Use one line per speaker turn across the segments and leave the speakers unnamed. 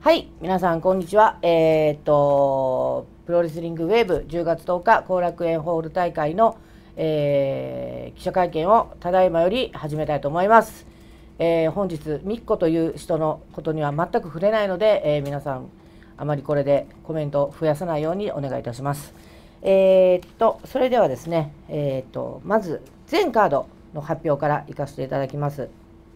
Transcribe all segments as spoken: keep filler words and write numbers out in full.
はい、皆さんこんにちは。えー、っとプロレスリングウェーブじゅうがつとおか後楽園ホール大会の、えー、記者会見をただいまより始めたいと思います。えー、本日みっこという人のことには全く触れないので、えー、皆さんあまりこれでコメントを増やさないようにお願いいたします。えー、っとそれではですね、えー、っとまず全カードの発表からいかせていただきます。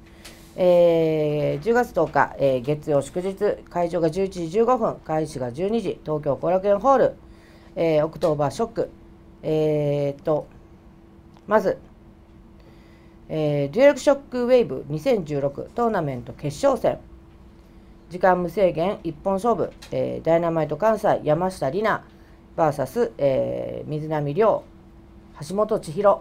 えー、じゅうがつとおか、えー、月曜祝日、会場がじゅういちじじゅうごふん、開始がじゅうにじ、東京後楽園ホール、えー、オクトーバーショック、えー、とまず、えー、デュエルショックウェーブにせんじゅうろくトーナメント決勝戦、時間無制限一本勝負、えー、ダイナマイト関西山下里奈 ブイエス、えー、水波亮、橋本千尋、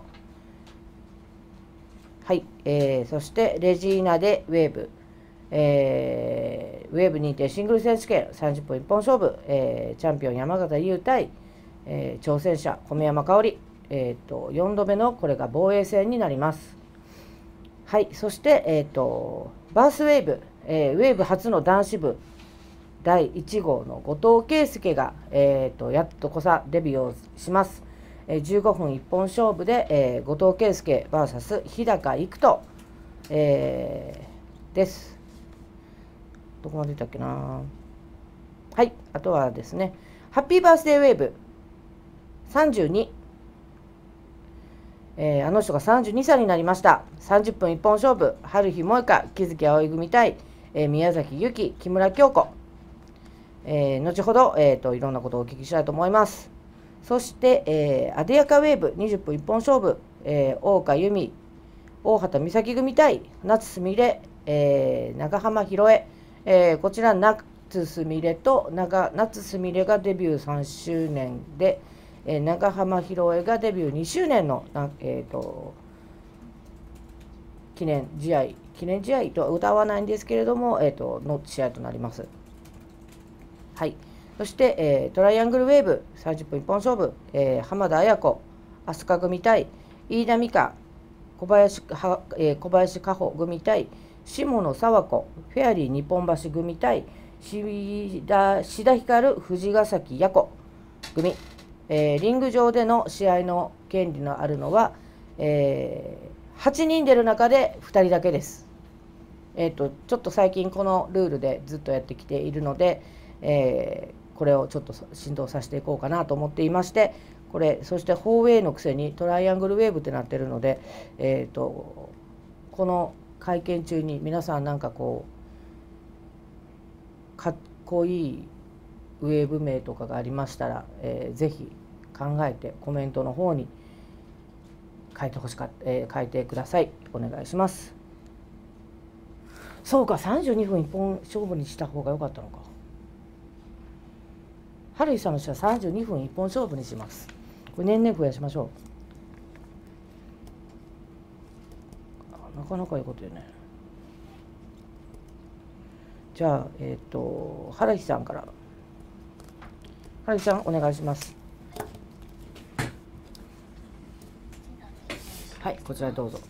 はい、えー、そしてレジーナでウェーブ、えー、ウェーブ認定シングル選手権さんじゅっぷん一本勝負、えー、チャンピオン山形優対、えー、挑戦者米山香織、えー、とよんどめのこれが防衛戦になります。はい、そして、えー、とバースウェーブ、えー、ウェーブ初の男子部だいいち号の後藤圭介が、えー、とやっとこさデビューをします。じゅうごふん一本勝負で、えー、後藤圭介 ブイエス 日高育人、えー、です。どこまでいったっけな。はい、あとはですね、ハッピーバースデーウェーブさんじゅうに、えー、あの人がさんじゅうにさいになりました。さんじゅっぷん一本勝負、春日萌香、木月葵組対、えー、宮崎由紀、木村京子、えー、後ほど、えーと、いろんなことをお聞きしたいと思います。そして、えー、アデヤカウェーブにじゅっぷん一本勝負、えー、大岡由美、大畑美咲組対夏すみれ、えー、長浜博恵、えー、こちら夏すみれと長夏すみれがデビューさんしゅうねんで、えー、長浜博恵がデビューにしゅうねんの、えー、と記念試合記念試合とは歌わないんですけれども、えー、との試合となります。はい、そして、えー、トライアングルウェーブさんじゅっぷん一本勝負、えー、浜田綾子飛鳥組対飯田美香小林は、えー、小林加穂組対下野佐和子フェアリー日本橋組対志田志田光藤ヶ崎也子組、えー、リング上での試合の権利のあるのは、えー、はちにん出る中でふたりだけです。えーと、ちょっと最近このルールでずっとやってきているので、えー、これをちょっと振動させていこうかなと思っていまして、これそしてフォーウェイのくせにトライアングルウェーブってなってるので、えーとこの会見中に皆さんなんかこうかっこいいウェーブ名とかがありましたら、えー、ぜひ考えてコメントの方に書いてほしかった、えー、書いてください。お願いします。そうか、さんじゅうにふん一本勝負にした方が良かったのか。春日さんの人はさんじゅうにふん一本勝負にします。これ年々増やしましょう。なかなかいいことよね。じゃあ、えっと、春日さんから。春日さん、お願いします。はい、こちらどうぞ。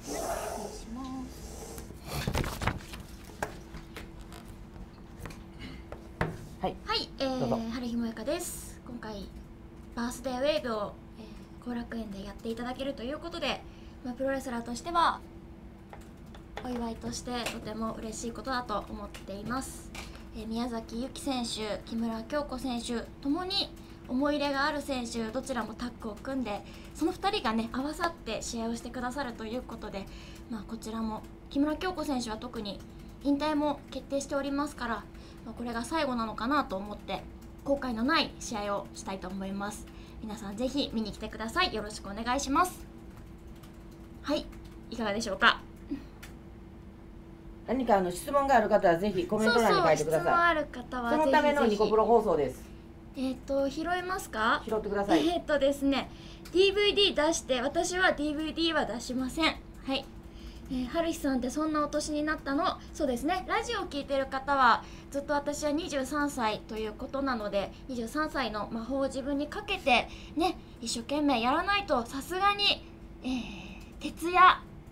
はい、
はい、えー、春日萌香です。今回バースデーウェーブを、えー、後楽園でやっていただけるということで、まあ、プロレスラーとしてはお祝いとしてとても嬉しいことだと思っています。えー、宮崎由紀選手、木村京子選手ともに思い入れがある選手、どちらもタッグを組んで、そのふたりがね合わさって試合をしてくださるということで、まあ、こちらも木村京子選手は特に引退も決定しておりますから、これが最後なのかなと思って後悔のない試合をしたいと思います。皆さんぜひ見に来てください。よろしくお願いします。はい、いかがでしょうか。
何かあの質問がある方はぜひコメント欄に書いてください。
そうそう、質問ある方はぜひぜひ。
そのためのニコプロ放送です。
えっと拾えますか。
拾ってください。
えっとですね ディーブイディー 出して、私は ディーブイディー は出しません。はい、えー、春日さんってそんなお年になったの。そうですね、ラジオを聞いてる方はずっと私はにじゅうさんさいということなので、にじゅうさんさいの魔法を自分にかけてね、一生懸命やらないとさすがに、えー、徹夜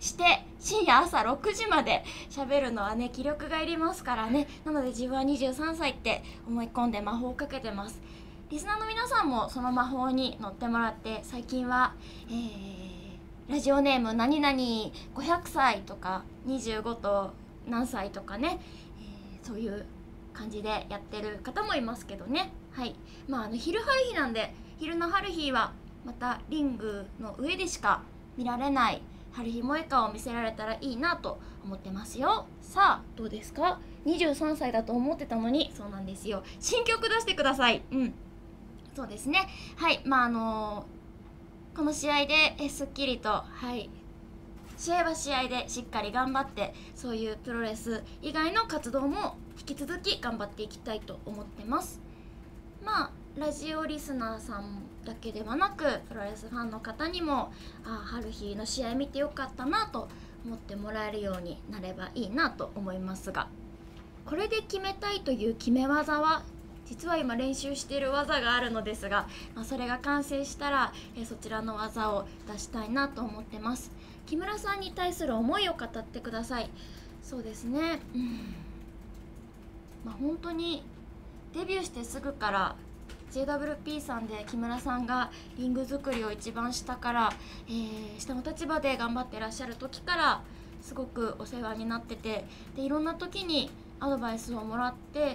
して深夜朝ろくじまで喋るのはね気力がいりますからね。なので自分はにじゅうさんさいって思い込んで魔法をかけてます。リスナーの皆さんもその魔法に乗ってもらって、最近は、えー、ラジオネーム何々ごひゃくさいとかにじゅうごと何歳とかね、えー、そういう感じでやってる方もいますけどね。はい、まああの昼春日なんで、昼の春日はまたリングの上でしか見られない春日萌歌を見せられたらいいなと思ってますよ。さあどうですか？にじゅうさんさいだと思ってたのに、そうなんですよ、新曲出してください。うん、そうですね。はい、まああのー、この試合でえすっきりと、はい試合は試合でしっかり頑張って、そういうプロレス以外の活動も引き続き頑張っていきたいと思ってます。まあラジオリスナーさんだけではなく、プロレスファンの方にもあ春日の試合見てよかったなと思ってもらえるようになればいいなと思いますが、これで決めたいという決め技は実は今練習している技があるのですが、まあ、それが完成したらえそちらの技を出したいなと思ってます。木村さんに対する思いを語ってください。そうですね、うん、まあ本当にデビューしてすぐから ジェイダブリューピー さんで木村さんがリング作りを一番下から、えー、下の立場で頑張ってらっしゃる時からすごくお世話になってて、でいろんな時にアドバイスをもらって、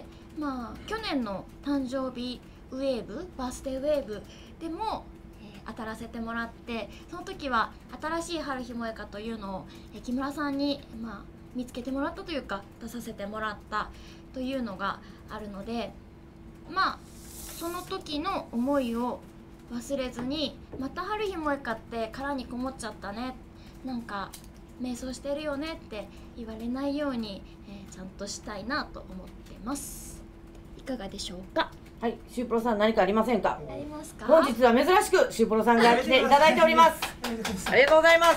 まあ去年の誕生日ウェーブバースデーウェーブでも、えー、当たらせてもらって、その時は新しい春日萌歌というのを、えー、木村さんに、まあ、見つけてもらったというか出させてもらったというのがあるので、まあその時の思いを忘れずに、また春日萌歌って殻にこもっちゃったね、なんか迷走してるよねって言われないように、えー、ちゃんとしたいなと思ってます。いかがでしょうか？
はい、シュープロさん何かありませんか？
ありますか？
本日は珍しくシュープロさんが来ていただいております。ありがとうございます。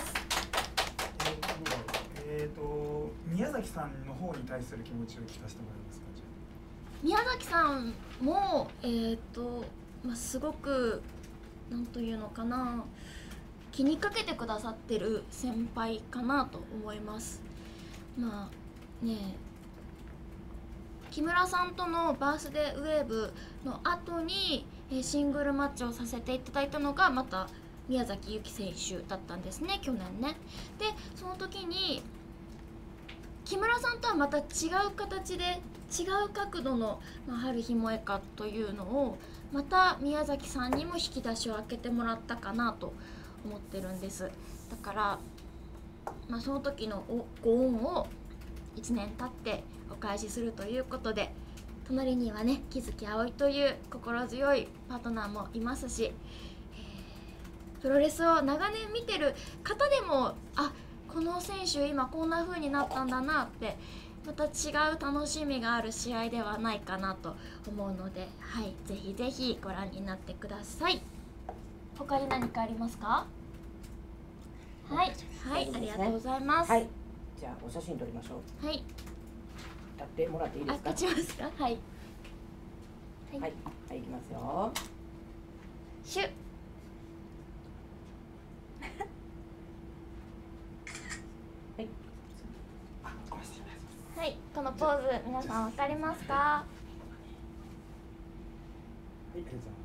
えっと宮崎さんの方に対する気持ちを聞かせてもらえますか？
宮崎さんもえー、っと、まあ、すごくなんというのかな、気にかけてくださってる先輩かなと思います。まあね、木村さんとのバースデーウェーブの後にシングルマッチをさせていただいたのがまた宮崎由紀選手だったんですね、去年ね。でその時に木村さんとはまた違う形で違う角度の、まあ、春日萌歌というのをまた宮崎さんにも引き出しを開けてもらったかなと思ってるんです。だから、まあ、その時のご恩をいちねん経ってお返しするということで、隣にはね木月葵という心強いパートナーもいますし、えー、プロレスを長年見てる方でも、あ、この選手今こんな風になったんだなってまた違う楽しみがある試合ではないかなと思うので、はい、ぜひぜひご覧になってください。他に何かありますか？はい、はい、ありがとうございます。
はい、じゃあお写真撮りましょう。
はい、
立ってもらっていいですか？
あ、立ちますか？はい。はい、
はい、はい、いきますよ。
シュッ。はい、このポーズ皆さんわかりますか？
はい、ありがとうござい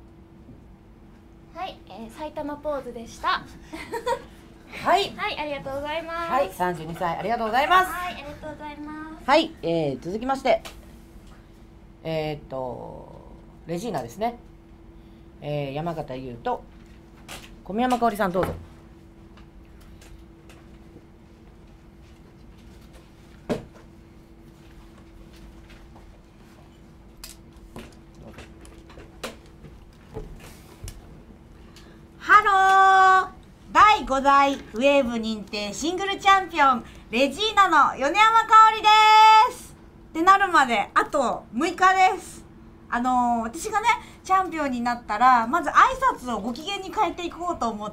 ます。
はい、えー、埼玉ポーズでした。
はい、
はい、ありがとうございます。
はい、さんじゅうにさいありがとうございます。
はい、ありがとうございます。
はい、えー、続きましてえー、っとレジーナですね、えー、山形優と小宮山香織さんどうぞ。
ハロー、だいごだいウェーブ認定シングルチャンピオンレジーナの米山香織ですってなるまであとむいかです。あのー、私がねチャンピオンになったらまず挨拶をご機嫌に変えていこうと思って、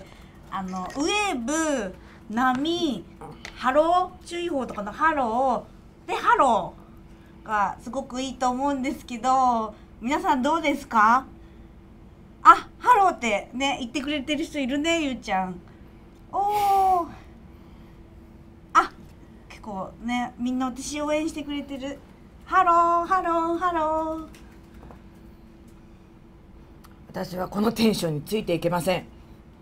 あのウェーブ、波、ハロー注意報とかのハローでハローがすごくいいと思うんですけど、皆さんどうですか？あ、ハローってね言ってくれてる人いるね、ゆうちゃん。おー、 構ねみんな私応援してくれてる。ハローハローハロー。
私はこのテンションについていけません。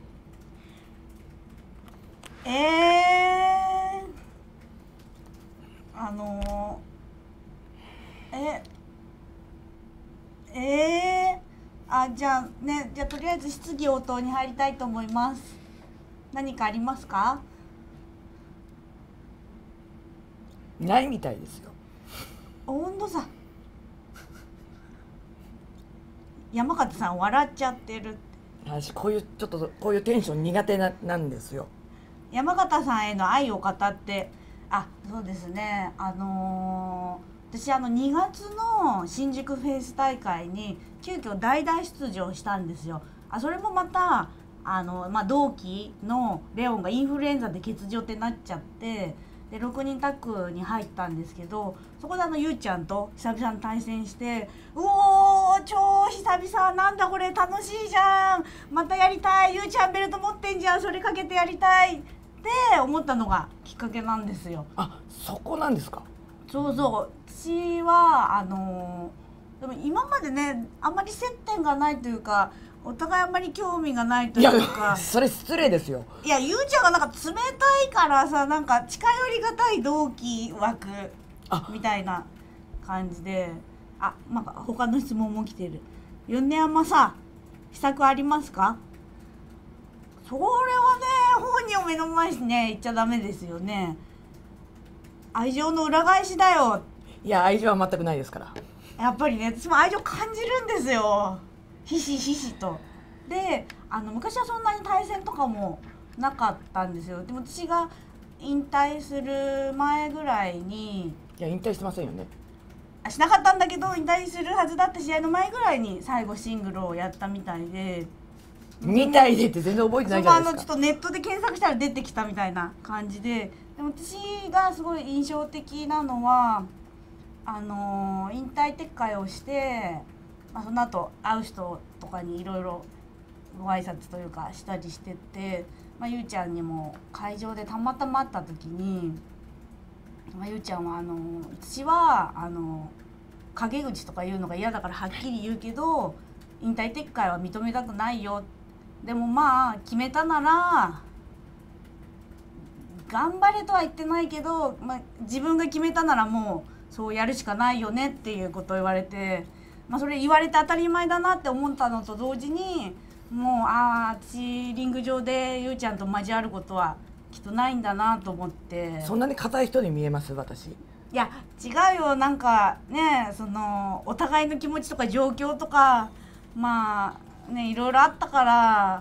えー、あのー、ええー、あじゃあねじゃあとりあえず質疑応答に入りたいと思います。何かありますか？
ないみたいですよ。
温度差。山形さん笑っちゃってる。
私こういうちょっとこういうテンション苦手ななんですよ。
山形さんへの愛を語って、あ、そうですね。あのー、私あのにがつの新宿フェイス大会に急遽代々出場したんですよ。あ、それもまたあのまあ同期のレオンがインフルエンザで欠場ってなっちゃって。でろくにんタッグに入ったんですけど、そこであのゆうちゃんと久々に対戦して、うおー超久々、なんだこれ楽しいじゃん、またやりたい、ゆうちゃんベルト持ってんじゃん、それかけてやりたいって思ったのがきっかけなんですよ。
あ、そこなんですか。
そうそう、私はあのー、でも今までねあんまり接点がないというか、お互いあんまり興味がないというか。
それ失礼ですよ。
いや、ゆうちゃんがなんか冷たいからさ、なんか近寄りがたい同期枠みたいな感じで、あ、なんか他の質問も来てる。米山さ、秘策ありますか？それはね、本人を目の前にね言っちゃダメですよね。愛情の裏返しだよ。
いや、愛情は全くないですから。
やっぱりね、私も愛情感じるんですよ、ひしひしと。で、あの昔はそんなに対戦とかもなかったんですよ。でも私が引退する前ぐらいに、
いや、引退してませんよね。
あ、しなかったんだけど引退するはずだった試合の前ぐらいに最後シングルをやったみたいで、
みたいでって全然覚えてないじゃないですか。
そのあのちょっとネットで検索したら出てきたみたいな感じで、でも私がすごい印象的なのは、あのー、引退撤回をして、まあ、その後会う人とかにいろいろご挨拶というかしたりしてて、まあ、ゆうちゃんにも会場でたまたま会った時に、まあ、ゆうちゃんはあの私はあの陰口とか言うのが嫌だからはっきり言うけど引退撤回は認めたくないよ、でもまあ決めたなら頑張れとは言ってないけど、まあ、自分が決めたならもうそうやるしかないよねっていうことを言われて、まあ、それ言われて当たり前だなって思ったのと同時に、もうああ私リング上でゆうちゃんと交わることはきっとないんだなと思って。
そんなに硬い人に見えます私。
いや違うよ、なんかね、そのお互いの気持ちとか状況とかまあねいろいろあったから、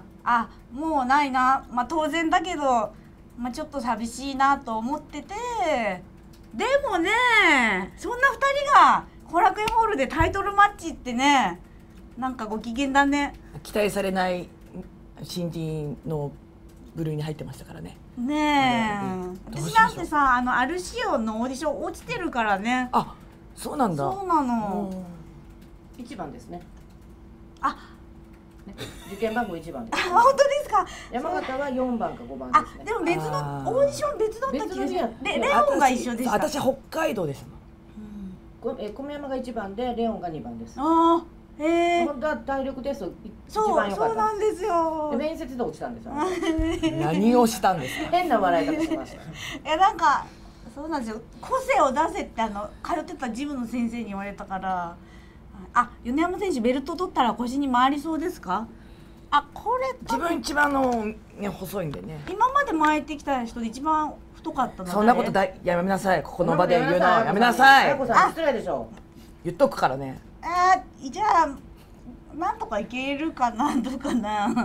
あもうないな、まあ当然だけど、まあ、ちょっと寂しいなと思ってて、でもねそんなふたりが後楽園ホールでタイトルマッチってね、なんかご機嫌だね。
期待されない新人の部類に入ってましたからね。
ねえ、
どうしましょう
私なんてさ、あのアルシオンのオーディション落ちてるからね。
あ、そうなんだ。
そうなの。
いちばんですね。
あ、
ね、受験番号いちばんです。
本当ですか。
山形はよんばんかごばんですね。
あ、でも別の
あー
オーディション別だった気がする。
別の
レレオンが一緒でした。
私、私北海道でしたもん。
こえ小宮山がいちばんでレオンがにばんです。
ああ、へえ。
本当は体力テスト一
そう
番良か
そう
ったで
なんですよ。
す。で面接で落ちたんですよ。
何をしたんですか。
変な笑い方しました。
いやなんかそうなんですよ。個性を出せってあの通ってたジムの先生に言われたから。あ、米山選手ベルト取ったら腰に回りそうですか。あ、これ
自分一番の、ね、細いんでね。
今まで巻いてきた人で一番太かったの。
そんなことだやめなさい。ここの場で言うのはやめなさい。
あやこさん失礼でしょ。
言っとくからね。
あー、じゃあなんとかいけるかな、どうかな。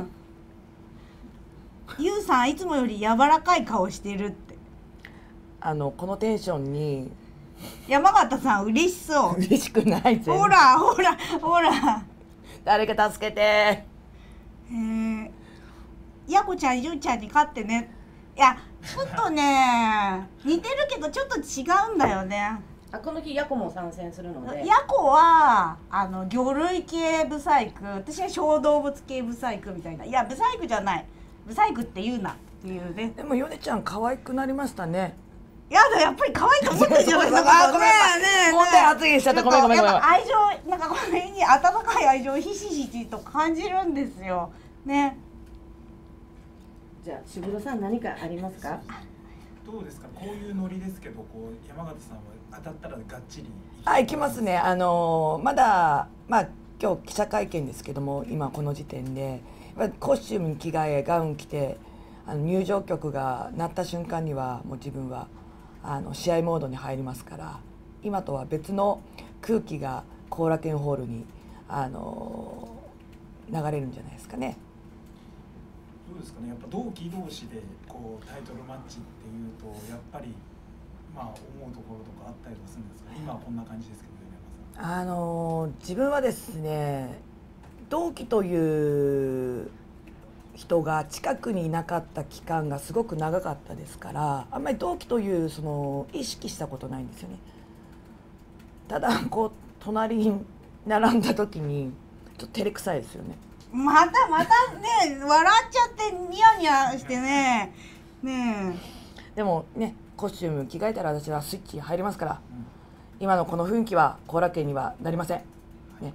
ゆうさんいつもより柔らかい顔してるって。
あのこのテンションに
山形さん嬉しそう。
嬉しくないぜ。
ほらほらほら。
誰か助けて。
えー、やこちゃんゆうちゃんに勝ってね。いやちょっとね似てるけどちょっと違うんだよね。
あ、この日ヤコも参戦するので。
ヤコはあの魚類系ブサイク、私は小動物系ブサイクみたいな。いやブサイクじゃない、ブサイクって言うなっていうね。
でもヨネちゃん可愛くなりましたね。
やだ、やっぱり可愛いと思ってるじゃないですか。
あ、ごめんなさい。
ねえねえ
問題発言しちゃった。ごめんごめんごめん。
やっぱ愛情、なんかこれに温かい愛情をひしひしと感じるんですよ。ね。
じゃあ渋野さん何かありますか？
どうですか、こういうノリですけど、こう山形さんは当たったらがっちり
あ、行きますね。あのまだまあ今日記者会見ですけども、今この時点でやっぱりコスチュームに着替え、ガウン着て、あの入場曲が鳴った瞬間にはもう自分はあの試合モードに入りますから、今とは別の空気が後楽園ホールにあの流れるんじゃないですかね。
どうですかね、やっぱ同期同士でこうタイトルマッチっていうとやっぱりまあ思うところとかあったりはするんですか。今はこんな感じですけどね、山さん。
あの自分はですね、同期という人が近くにいなかった期間がすごく長かったですから、あんまり同期というその意識したことないんですよね。ただこう隣に並んだ時にちょっと照れくさいですよね。
またまたね、笑っちゃってニヤニヤしてね。ね
でもね、コスチューム着替えたら私はスイッチ入りますから、今のこの雰囲気は後楽園にはなりません、ね。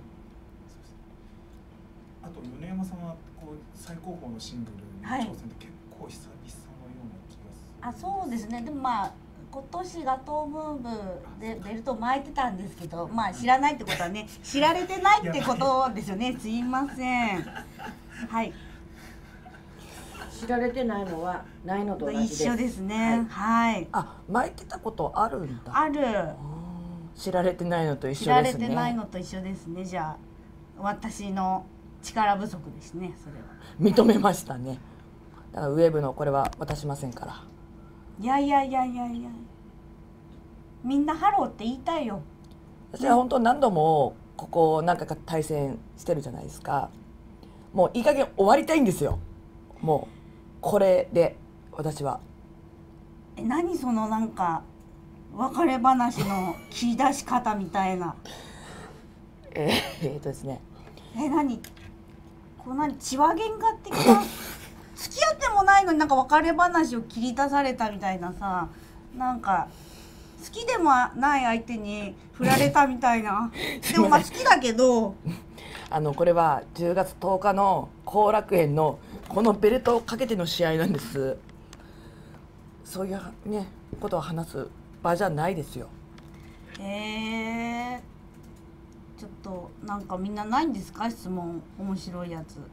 あと米山さんはこう最高峰のシングルに挑戦って結構久々のような気がする。
あ、そうですね。でもまあ今年ガトームーブでベルト巻いてたんですけど、まあ知らないってことはね、知られてないってことですよね。すいません。はい。
知られてないのはないのと同じです。
一緒ですね。はい。はい、
あ、巻いてたことあるんだ。
ある。
知られてないのと一緒ですね。
知られてないのと一緒ですね。じゃあ私の力不足ですね。それは。
認めましたね。だからウェーブのこれは渡しませんから。
いやいやいやいやいや。みんなハローって言いたいよ。
私は本当何度もここ何回か対戦してるじゃないですか。もういい加減終わりたいんですよ。もうこれで私は。
え、何そのなんか別れ話の切り出し方みたいな。
えー、えーとですね。
え、何こう何血は喧嘩的な付き合ってもないのになんか別れ話を切り出されたみたいなさ、なんか好きでもない相手に振られたみたいなでもまあ好きだけど
あのこれはじゅうがつとおかの後楽園のこのベルトをかけての試合なんです。そういうねことを話す場じゃないですよ。
えー、ちょっとなんかみんなないんですか、質問面白いやつ。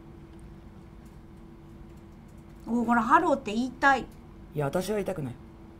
お、ほらハローって言いたい。
いや私は言いたくない。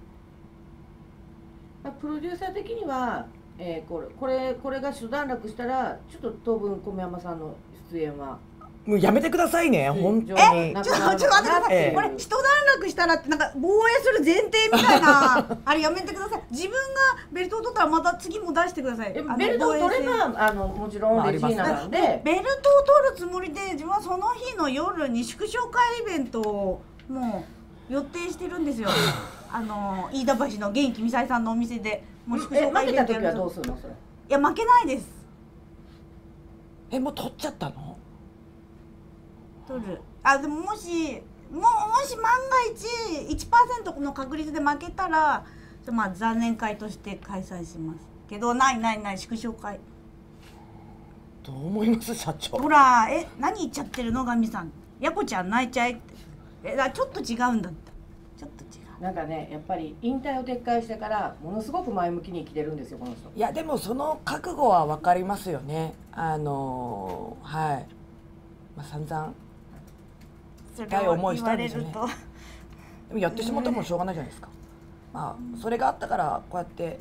プロデューサー的には、えー、これこれこれが一段落したらちょっと当分小宮山さんの出演は
もうやめてくださいね、本当に。
え、ちょっとちょっと待ってください、
ええ、
これ一段落したらってなんか防衛する前提みたいなあれやめてください。自分がベルトを取ったらまた次も出してください。あの
ベルトを取れ
防衛
ばあのもちろんレジーナなんで、
ベルトを取るつもりで自分はその日の夜に祝勝会イベントをもう予定してるんですよあの飯田橋の元気みさえさんのお店でもう祝勝会イベントやるんですよ。
負けた時はどうするのそれ。
いや負けないです。
え、もう取っちゃったの？
取る。あ、でももしももし万が一 いちパーセント の確率で負けたらまあ残念会として開催しますけど、ないないない祝勝会。
どう思います社長？
ほら、え、何言っちゃってるのガミさん。やこちゃん泣いちゃえって。え、だちょっと違うんだって。ちょっと違う。
なんかね、やっぱり引退を撤回してからものすごく前向きに生きてるんですよこの人。
いやでもその覚悟は分かりますよね。あのはい、まあ、散々痛い思いしたんですよね。でもやってしまったらもうしょうがないじゃないですか。まあそれがあったからこうやって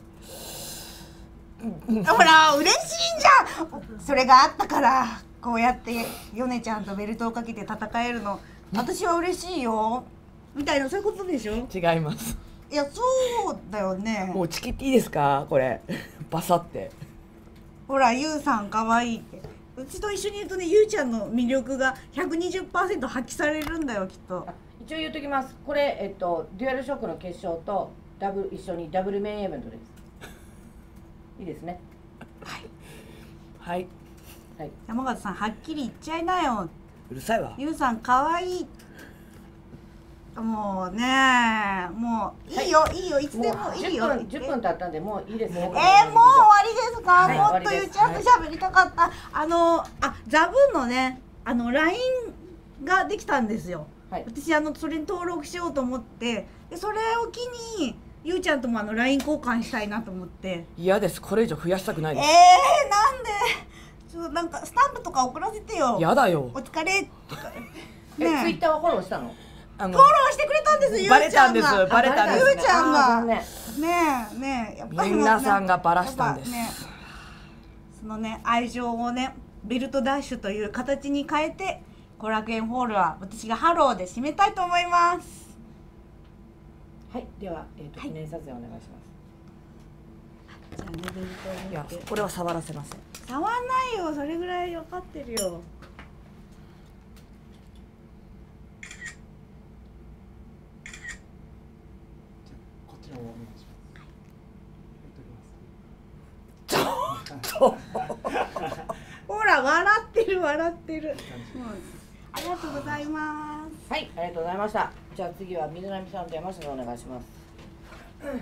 ほら嬉しいんじゃん。それがあったからこうやってヨネちゃんとベルトをかけて戦えるの私は嬉しいよみたいな、そういうことでしょ。
違います。
いやそうだよね。
もうちきっていいですかこれバサって。
ほらゆうさんかわいいって、うちと一緒にいるとね、ゆうちゃんの魅力が ひゃくにじゅっパーセント 発揮されるんだよきっと。
一応言っときます。これ、えっと、デュアルショックの決勝とダブル一緒にダブルメインイベントです。いいですね。
はいはい、
はい、
山形さんはっきり言っちゃいなよ。
うるさいわ。
ゆうさんかわいい。 もうねもういいよ、はい、いいよいつでもいいよ。
じゅっぷん経ったんでもういいですね。
えー、もう終わりですか？はい、もっとゆうちゃんと喋りたかった。はい、あのあザブンのねあの ライン ができたんですよ。はい、私あのそれに登録しようと思ってでそれを機にゆうちゃんともあの ライン 交換したいなと思って。
嫌です。これ以上増やしたくないです。
えー、なんでちょなんかスタンプとか送らせてよ。
やだよ。
お疲れとかね。
ツイッターはフォローしたの？
フォローしてくれたんです。ゆうちゃんが
バレたんです。バレたんです。
ゆうちゃんがねえねえやっぱり
皆さんがバラしたんです。
ね、そのね愛情をねベルトダッシュという形に変えて後楽園ホールは私がハローで締めたいと思います。
はい、では、えーと、記念撮影お願いします。じゃあね、ベルトを持って。
いや、これは触らせません。
触んないよ、それぐらい分かってるよ。
こっちの方お願いし
ます。ほら、笑ってる、笑ってる。ありがとうございます。
はい、ありがとうございました。じゃあ次は水波さんと山下さんお願いします。うん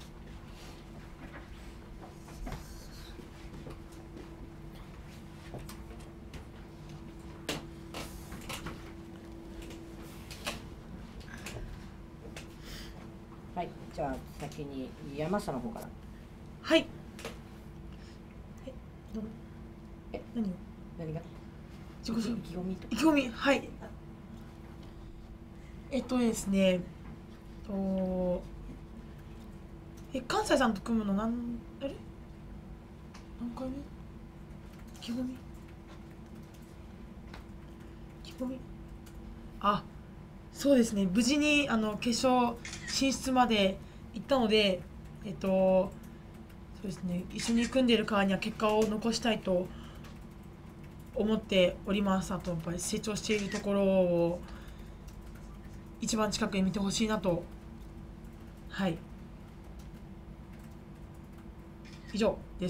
はい、じゃあ先に山下の方から。
はい。え、どう
え、
何を？
何が？
自己紹介。
意気込みと。
意気込み、はい。えっとですね、とえ関西さんと組むのなんあれ？何回目？意気込み？意気込み？あ。そうですね、無事にあの決勝進出まで行ったので、えっと、そうですね、一緒に組んでいるからには結果を残したいと思っております。あとやっぱり成長しているところを一番近くで見てほしいなと。はい。以上です。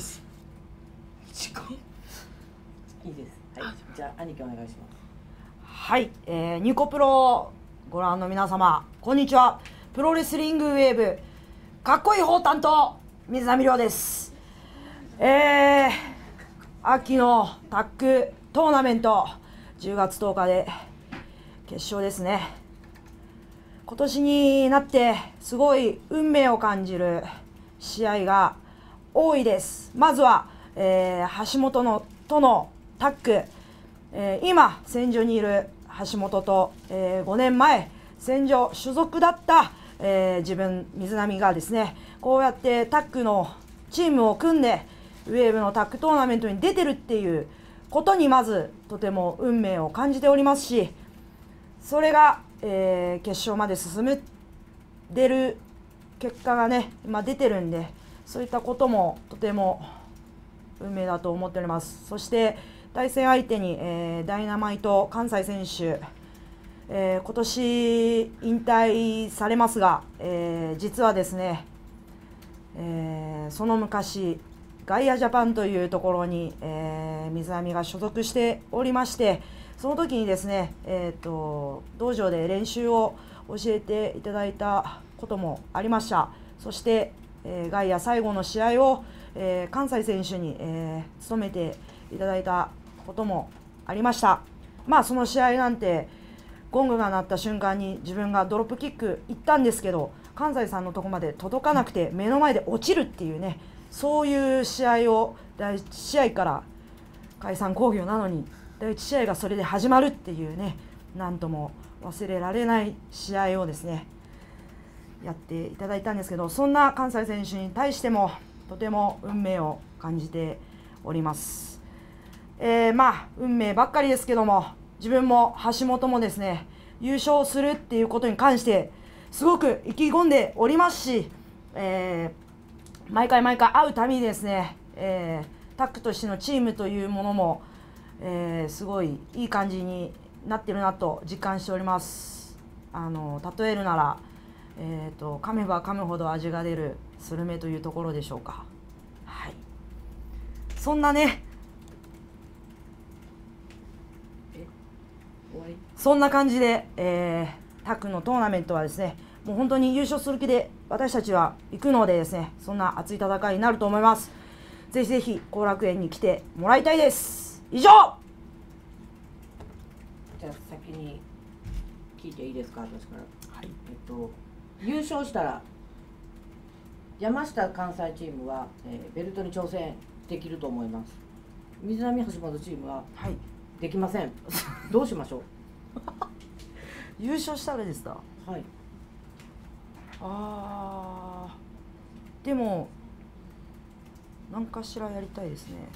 いいです。はい。じゃあ兄貴お願いします。
はい、えー、ニコプロご覧の皆様、こんにちは。プロレスリングウェーブかっこいい方担当水波亮です。えー、秋のタッグトーナメントじゅうがつとおかで決勝ですね。今年になってすごい運命を感じる試合が多いです。まずは、えー、橋本のとのタッグ、えー、今戦場にいる橋本と、えー、ごねんまえ戦場所属だった、えー、自分水波がですねこうやってタッグのチームを組んでウェーブのタッグトーナメントに出てるっていうことにまずとても運命を感じておりますし、それが、えー、決勝まで進む出る結果がね今出てるんで、そういったこともとても運命だと思っております。そして対戦相手に、えー、ダイナマイト関西選手、えー、今年引退されますが、えー、実はですね、えー、その昔ガイアジャパンというところに、えー、水波が所属しておりまして、その時にですね、えーと、道場で練習を教えていただいたこともありました。そして、えー、ガイア最後の試合を、えー、関西選手に、えー、務めていただいたこともありました。まあその試合なんてゴングが鳴った瞬間に自分がドロップキック行ったんですけど、関西さんのとこまで届かなくて目の前で落ちるっていうね、そういう試合をだいいち試合から解散興行なのにだいいち試合がそれで始まるっていうね、なんとも忘れられない試合をですねやっていただいたんですけど、そんな関西選手に対してもとても運命を感じております。えー、まあ運命ばっかりですけども、自分も橋本もですね優勝するっていうことに関してすごく意気込んでおりますし、えー、毎回毎回会うたびにですね、えー、タッグとしてのチームというものも、えー、すごいいい感じになってるなと実感しております。あの例えるなら、えーと、噛めば噛むほど味が出るスルメというところでしょうか。はい、そんなねそんな感じで、えー、
タッグのトーナメントはですね、もう本当に優勝する気で私たちは行くのでですね、そんな熱い戦いになると思います。ぜひぜひ後楽園に来てもらいたいです。以上。
じゃあ先に聞いていいですか、私から。
はい。
えっと優勝したら山下関西チームは、えーベルトに挑戦できると思います。水波橋本チームは
はい。
できません。どうしましょ
優勝したらですか。
う。はい。
ああ。でも何かしらやりたいですね。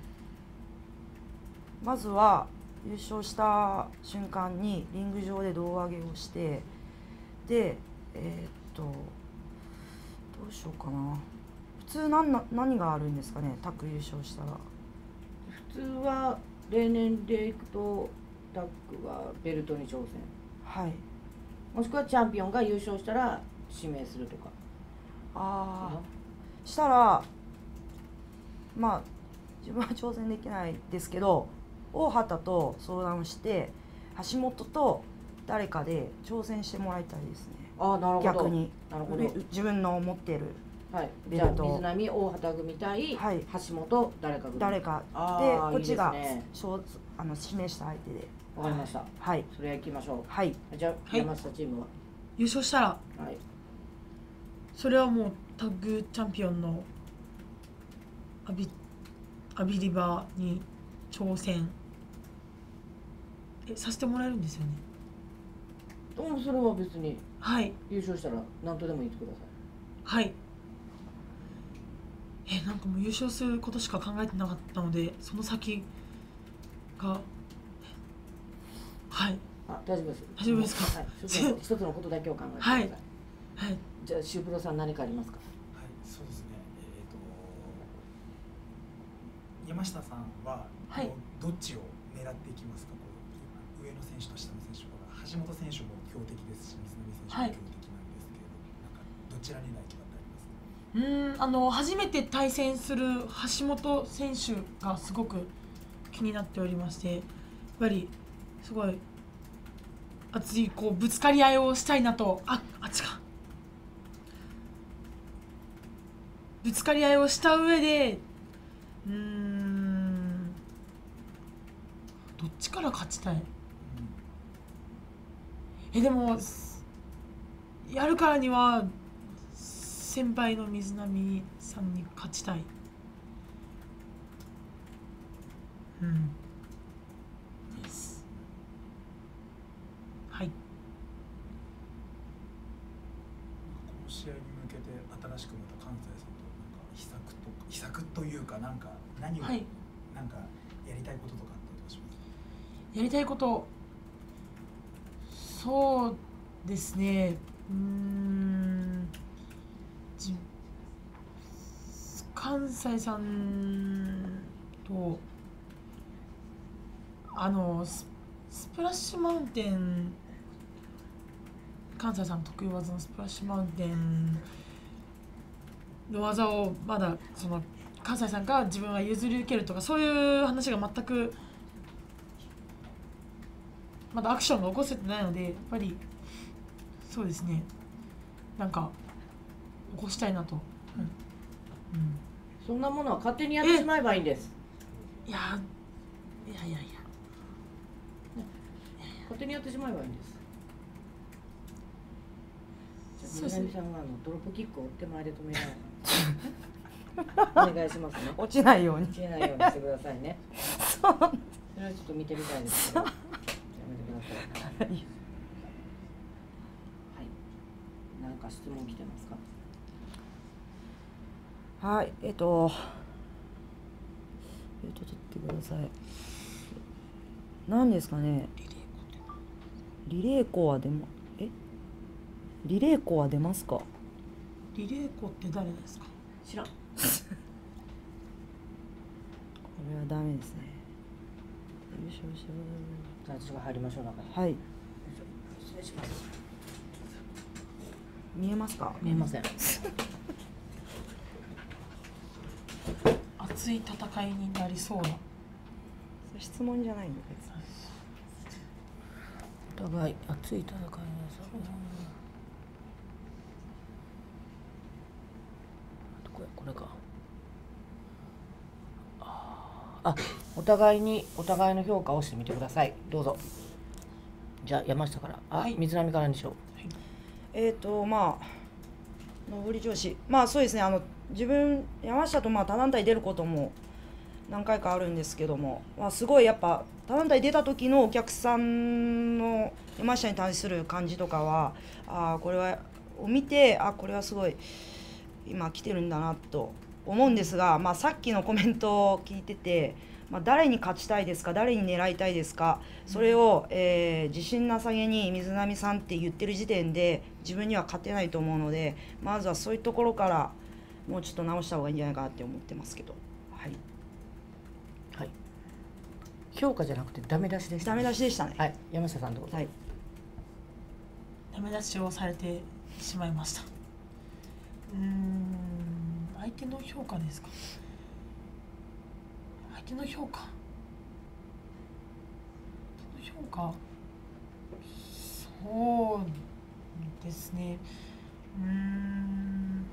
まずは優勝した瞬間にリング上で胴上げをして、で、えーっとどうしようかな。普通何な何があるんですかね、タッグ優勝したら。
普通は例年でいくとタッグはベルトに挑戦、
はい。
もしくはチャンピオンが優勝したら指名するとか。
ああ。したらまあ自分は挑戦できないですけど、大畑と相談をして橋本と誰かで挑戦してもらいたいですね。
ああ、なるほど。
逆に
なるほど。
べ自分の持ってる
はい。
ベルト
じゃあ水波大畑組対
はい
橋本誰か組。
誰か
あ
で
ー
こっちが
いいですね
そうあの指名した相手で。
わかりました。
はい
それは行きましょ
はい。
う。じゃあ、
はい
山下チームは。
優勝したら
はい。
それはもうタッグチャンピオンのアビアビリバーに挑戦えさせてもらえるんですよね。
でもそれは別に
はい
優勝したら何とでも言ってくださ
はいえなんかもう優勝することしか考えてなかったので、その先がはい
い。あ、大丈夫です。
大丈夫ですか
はい。一つの一つのことだけを考えてください。
はいはい
じゃあ、シュープロさん何かありますか。
はい、そうですね。えっ、と山下さんは、
はい
こうどっちを狙っていきますか。こう上の選手と下の選手とか、橋本選手も強敵ですし、水波選手も強敵なんですけれど、なんかどちらにない決まってありますか。
うーんあの初めて対戦する橋本選手がすごく気になっておりまして、やっぱりすごい熱いこうぶつかり合いをしたいなと。ああっちかぶつかり合いをした上でうーんどっちから勝ちたい。えでもやるからには先輩の水波さんに勝ちたい。うんですはい。
この試合に向けて新しくまた関西さんとなんか秘策と秘策というかなんか何を、
はい
なんかやりたいこととかあったりとかしますか。
やりたいことそうですねうーんじ関西さんとあのススプラッシュマウンテン関西さん得意技のスプラッシュマウンテンの技をまだその関西さんが自分は譲り受けるとかそういう話が全くまだアクションが起こせてないので、やっぱりそうですねなんか起こしたいなと、うんうん、
そんなものは勝手にやってしまえばいいんです。
いやいやいやいや
勝手にやってしまえばいいんです。じゃあ、
そうですね
水波さんがあのドロップキックを手前で止めない。お願いしますね。
落ちないように。
消えないようにしてくださいね。それはちょっと見てみたいですけど。やめてください。はい。何か質問来てますか。
はい、えっと、えっと、取ってください。何ですかね。リレーコは出ま、えリレーコは出ますか。
リレーコって誰ですか。
知らん。
これはダメですね。優勝し
じゃあ、私が入りましょう。中に。
はい。
失礼します。
見えますか。
見えません。
熱い戦いになりそうな。
それ質問じゃないんだけど。
お互い熱い戦いのさ、これこれか。あ、お互いにお互いの評価をしてみてください。どうぞ。じゃあ山下から、あ、
はい
水波からにしよう。
えっ、とまあ上り調子、まあそうですね、あの自分山下とまあ他団体出ることも何回かあるんですけども、まあ、すごいやっぱ他団体出た時のお客さんの山下に対する感じとかは、あこれはを見て、あこれはすごい今来てるんだなと思うんですが、まあ、さっきのコメントを聞いてて、まあ、誰に勝ちたいですか、誰に狙いたいですか、それを、えー自信なさげに水波さんって言ってる時点で自分には勝てないと思うので、まずはそういうところからもうちょっと直した方がいいんじゃないかなって思ってますけど、はい、
はい。評価じゃなくてダメ出しでした、
ダメ出しでしたね。
はい、山下さんどうぞ。
はい、
ダメ出しをされてしまいました。うーん、相手の評価ですか。相手の評価相手の評価そうですね。うーん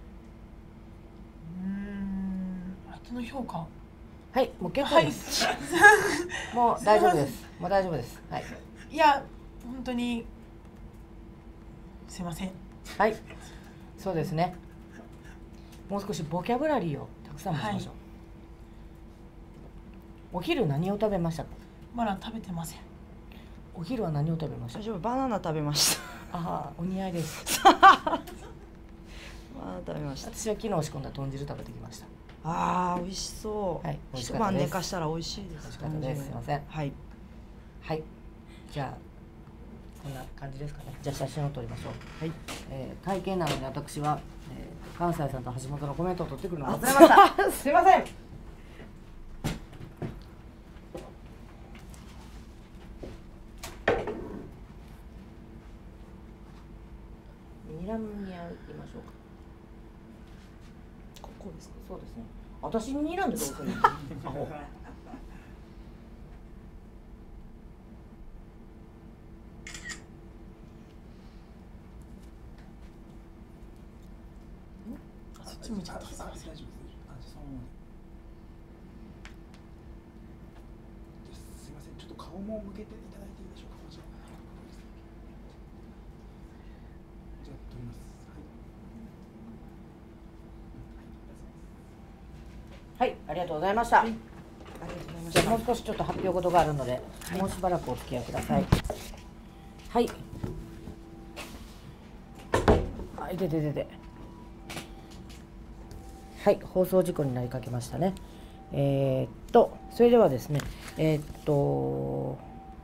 うーん相手の評価、
はい、もう結構
はい
です。もう大丈夫です。もう大丈夫です。はい。
いや本当にすいません。
はい。そうですね。もう少しボキャブラリーをたくさん持ちましょう。お昼何を食べましたか。
まだ食べてません。
お昼は何を食べましたか。
大丈夫、バナナ食べました。
ああ、お似合いです。
バナナ食べました。
私は昨日仕込んだ豚汁食べてきました。
ああ、美味しそう。
はい美味し
一
かったです
晩寝かしたら美味しいです。
美味しかったです。すみません。
はい。
はい。じゃあこんな感じですかね。じゃあ写真を撮りましょう。はい。えー、会見なので私は、えー、関西さんと橋本のコメントを取ってくるのを忘れました。すみません。にらみ合いましょうか。
ここですか。
そうですね。私に睨んでどうするの。アホ。
そっち向いちゃった。
あ、大丈夫です。あ、そのままで。すみません。ちょっと顔も向けていただいていいでしょうか。こちら。じゃあ撮ります。はい。
はい、ありがとうございました。
ありがとうございま
じゃあ
した。
もう少しちょっと発表事があるので、もうしばらくお付き合いください。はい。あ、いてててて。はい、放送事故になりかけましたね。えー、っと、それではですね、えー、っと、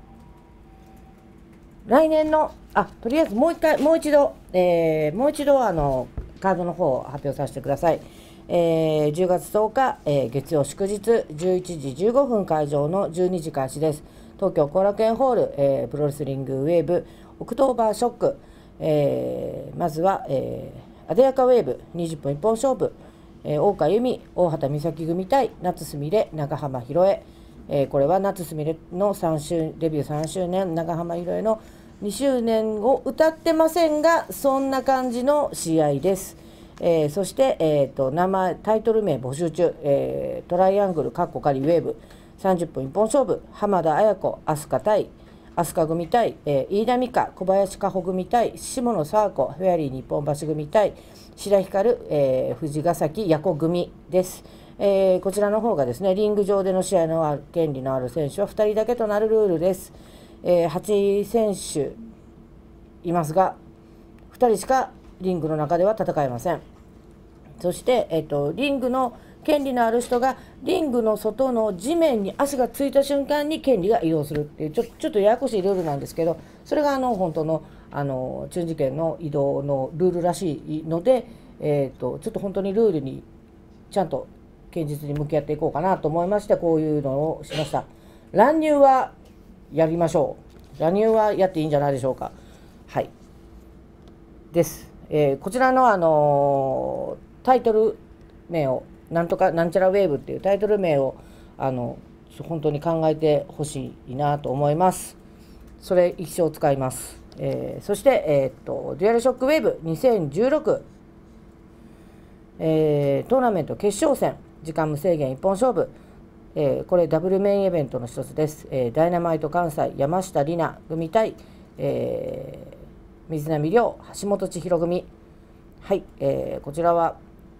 来年の、あ、とりあえずもう一回、もう一度、えー、もう一度、あの、カードの方を発表させてください。えー、じゅうがつとおか、えー、月曜祝日じゅういちじじゅうごふん会場のじゅうにじ開始です。東京後楽園ホール、えー、プロレスリングウェーブオクトーバーショック、えー、まずは、えー、アデヤカウェーブにじゅっぷん一本勝負、えー、大岡由美大畑美咲組対夏すみれ長浜ひろえ、えー、これは夏すみれのさん周デビューさんしゅうねん、長浜ひろえのにしゅうねんを歌ってませんが、そんな感じの試合です。えー、そして、えー、と名前タイトル名募集中、えー、トライアングルカッコ仮ウェーブさんじゅっぷん一本勝負、浜田綾子飛鳥対飛鳥組対、えー、飯田美香小林加穂組対下野佐和子フェアリー日本橋組対白光、えー、藤ヶ崎矢子組です。えー、こちらの方がですね、リング上での試合のある権利のある選手はふたりだけとなるルールです。えー、はち選手いますがふたりしかリングの中では戦えません。そして、えっと、リングの権利のある人がリングの外の地面に足がついた瞬間に権利が移動するっていうちょ、ちょっとややこしいルールなんですけど、それがあの本当のあの中日権の移動のルールらしいので、えっと、ちょっと本当にルールにちゃんと堅実に向き合っていこうかなと思いまして、こういうのをしました。乱入はやりましょう。乱入はやっていいんじゃないでしょうか。はい。です。えー、こちらの、あのー、タイトル名をなんとかなんちゃらウェーブっていうタイトル名をあの本当に考えてほしいなと思います。 それ一生使います。えー、そして、えー、とデュアルショックウェーブにせんじゅうろく、えー、トーナメント決勝戦時間無制限一本勝負、えー、これダブルメインイベントの一つです。えー、ダイナマイト関西山下里奈組対、えー、水波亮橋本千尋組、はい、えー、こちらは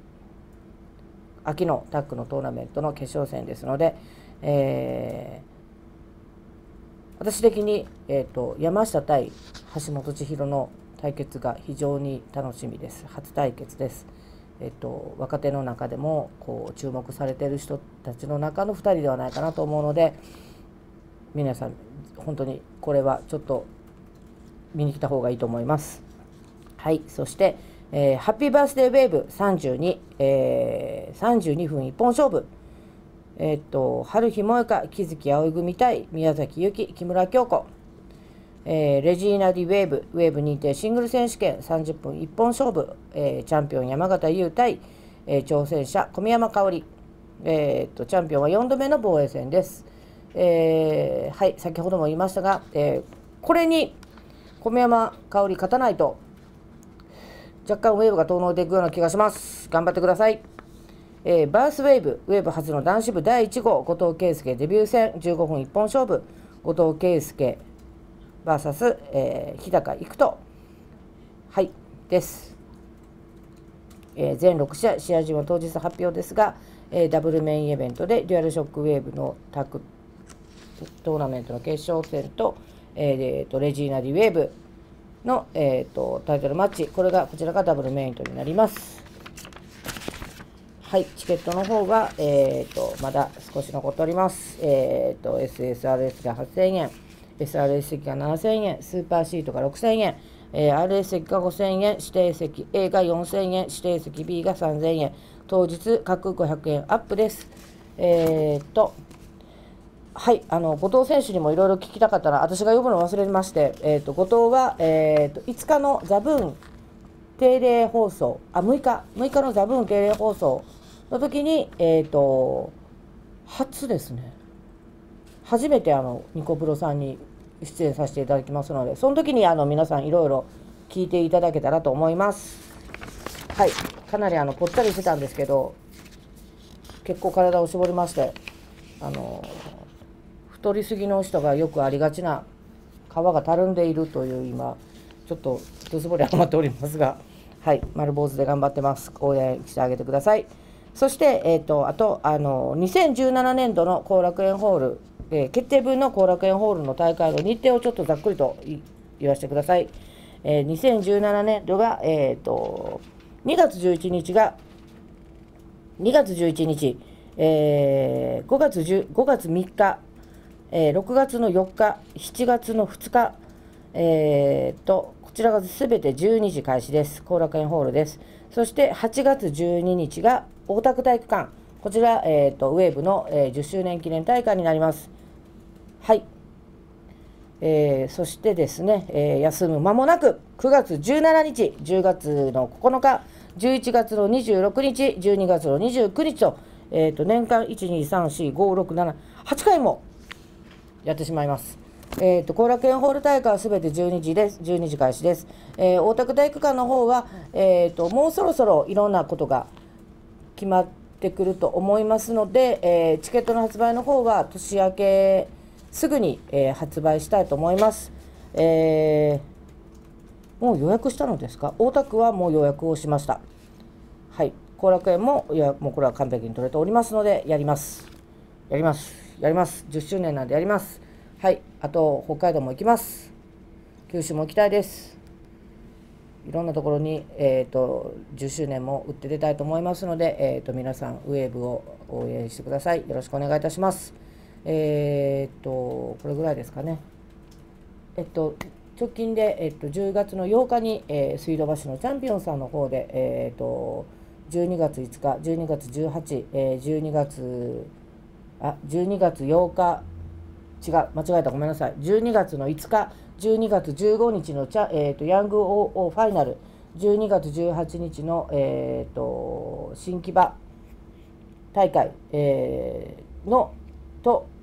秋のタッグのトーナメントの決勝戦ですので、えー、私的に、えー、と山下対橋本千尋の対決が非常に楽しみです。初対決です。えっと、若手の中でもこう注目されている人たちの中のふたりではないかなと思うので、皆さん本当にこれはちょっと見に来た方がいいと思います。はい、そして、えー、ハッピーバースデーウェーブさんじゅうに、えー、さんじゅうにふん一本勝負、えー、っと春日萌香木月葵組対宮崎由紀木村京子、えー、レジーナ・ディ・ウェーブウェーブ認定シングル選手権さんじゅっぷん一本勝負、えー、チャンピオン山形優対、えー、挑戦者小宮山香織、えー、っとチャンピオンはよんどめの防衛戦です。えー、はい、先ほども言いましたが、えー、これに小宮山香織勝たないと若干ウェーブが遠のいていくような気がします。頑張ってください。えー、バースウェーブウェーブ初の男子部だいいち号後藤圭介デビュー戦じゅうごふん一本勝負、後藤圭介 ブイエス、えー、日高育人、はいです。えー、全ろく試合試合順は当日発表ですが、えー、ダブルメインイベントでデュアルショックウェーブのタッグトーナメントの決勝戦と、えーえー、とレジーナ・ディ・ウェーブの、えー、とタイトルマッチ、これがこちらがダブルメイントになります。はい、チケットの方は、えー、とまだ少し残っております。えー、と エスエスアールエス がはっせんえん、エスアールエス 席がななせんえん、スーパーシートがろくせんえん、えー、アールエス 席がごせんえん、指定席 A がよんせんえん、指定席 B がさんぜんえん、当日各ごひゃくえんアップです。えー、とはい、あの後藤選手にもいろいろ聞きたかったら、私が呼ぶの忘れまして、えー、と後藤は、えー、といつかのザブーン定例放送、あむいかむいかのザブーン定例放送の時に、えー、と初ですね、初めてあのニコプロさんに出演させていただきますので、その時にあの皆さんいろいろ聞いていただけたらと思います。はい、かなりあのぽったりしてたんですけど、結構体を絞りまして、あの太りすぎの人がよくありがちな皮がたるんでいるという、今ちょっとどつぼり余っておりますが、はい、丸坊主で頑張ってます。応援してあげてください。そして、えー、とあとあのにせんじゅうななねんどの後楽園ホール、えー、決定分の後楽園ホールの大会の日程をちょっとざっくりと言わせてください。えー、にせんじゅうななねんどが、えー、とにがつじゅういちにちがにがつじゅういちにち、えー、ごがつじゅうごがつみっか、えー、ろくがつのよっか、しちがつのふつか、えー、とこちらがすべてじゅうにじ開始です。後楽園ホールです。そしてはちがつじゅうににちが大田区体育館、こちら、えー、とウェーブの、えー、じゅっしゅうねん記念大会になります。はい、えー、そしてですね、えー、休む間もなくくがつじゅうしちにち、じゅうがつのここのか、じゅういちがつのにじゅうろくにち、じゅうにがつのにじゅうくにちと、えー、と年間いち、に、さん、し、ご、ろく、なな、はちかいもやってしまいます。えー、と後楽園ホール大会はすべてじゅうにじです。じゅうにじ開始です。えー、大田区体育館の方は、えー、ともうそろそろいろんなことが決まってくると思いますので、えー、チケットの発売の方は年明けすぐに、えー、発売したいと思います。えー、もう予約したのですか？大田区はもう予約をしました。はい、後楽園もいやもうこれは完璧に取れておりますので、やりますやりますやりますじゅっしゅうねんなんでやります。はい、あと北海道も行きます。九州も行きたいです。いろんなところに、えー、とじゅっしゅうねんも打って出たいと思いますので、えー、と皆さんウェーブを応援してください。よろしくお願いいたします。えっ、ー、とこれぐらいですかね。えっと直近で、えっと、じゅうがつのようかに、えー、水道橋のチャンピオンさんの方で、えー、とじゅうにがついつか、じゅうにがつじゅうはち、えー、じゅうにがつあじゅうにがつようか、違う間違えたごめんなさい、じゅうにがつのいつか、じゅうにがつじゅうごにちのチャ、えー、とヤング オーオー ファイナル、じゅうにがつじゅうはちにちの、えー、と新木場大会、えー、のと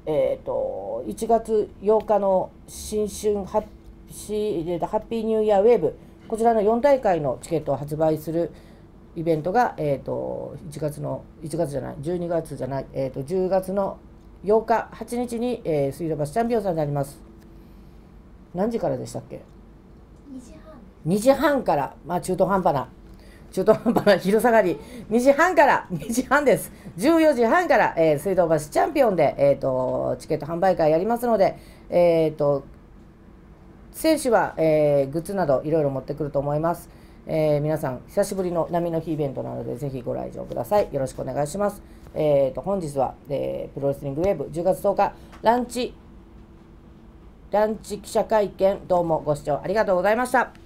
えー、といちがつようかの新春ハッピー、ハッピーニューイヤーウェーブ、こちらのよん大会のチケットを発売するイベントが、えー、といちがつのいちがつじゃないじゅうにがつじゃない、えー、とじゅうがつのようかはちにちに、えー、水道橋チャンピオンさんになります。何時からでしたっけ？
にじはん。
にじはんから、まあ、中途半端な中途半端な昼下がりにじはんからにじはんです。じゅうよじはんから、えー、水道橋チャンピオンで、えー、とチケット販売会やりますので、えー、と選手は、えー、グッズなどいろいろ持ってくると思います。えー、皆さん久しぶりの波の日イベントなのでぜひご来場ください。よろしくお願いします。えー、と本日は、えー、プロレスリングウェーブじゅうがつとおかランチランチ記者会見、どうもご視聴ありがとうございました。